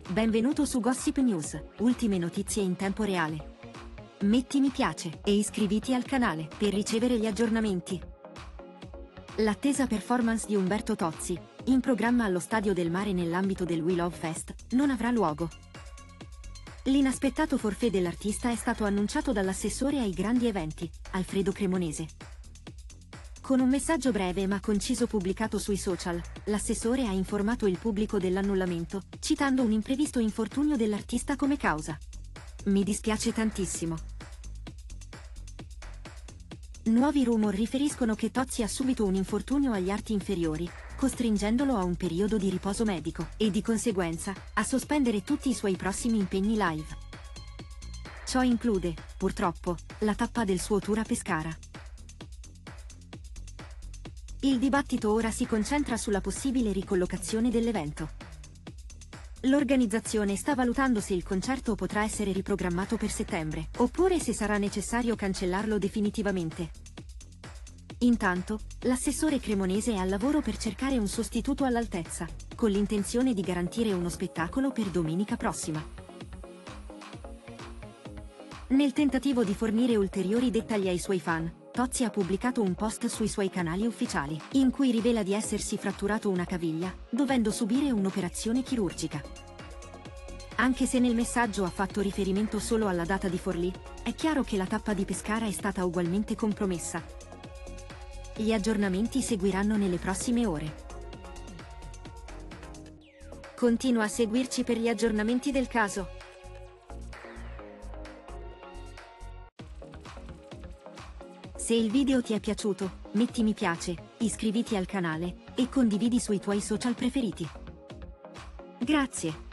Benvenuto su Gossip News, ultime notizie in tempo reale. Metti mi piace e iscriviti al canale per ricevere gli aggiornamenti. L'attesa performance di Umberto Tozzi, in programma allo Stadio del Mare nell'ambito del We Love Fest, non avrà luogo. L'inaspettato forfait dell'artista è stato annunciato dall'assessore ai grandi eventi, Alfredo Cremonese. Con un messaggio breve ma conciso pubblicato sui social, l'assessore ha informato il pubblico dell'annullamento, citando un imprevisto infortunio dell'artista come causa. Mi dispiace tantissimo. Nuovi rumor riferiscono che Tozzi ha subito un infortunio agli arti inferiori, costringendolo a un periodo di riposo medico e di conseguenza a sospendere tutti i suoi prossimi impegni live. Ciò include, purtroppo, la tappa del suo tour a Pescara. Il dibattito ora si concentra sulla possibile ricollocazione dell'evento. L'organizzazione sta valutando se il concerto potrà essere riprogrammato per settembre, oppure se sarà necessario cancellarlo definitivamente. Intanto, l'assessore Cremonese è al lavoro per cercare un sostituto all'altezza, con l'intenzione di garantire uno spettacolo per domenica prossima. Nel tentativo di fornire ulteriori dettagli ai suoi fan, Tozzi ha pubblicato un post sui suoi canali ufficiali, in cui rivela di essersi fratturato una caviglia, dovendo subire un'operazione chirurgica. Anche se nel messaggio ha fatto riferimento solo alla data di Forlì, è chiaro che la tappa di Pescara è stata ugualmente compromessa. Gli aggiornamenti seguiranno nelle prossime ore. Continua a seguirci per gli aggiornamenti del caso. Se il video ti è piaciuto, metti mi piace, iscriviti al canale e condividi sui tuoi social preferiti. Grazie.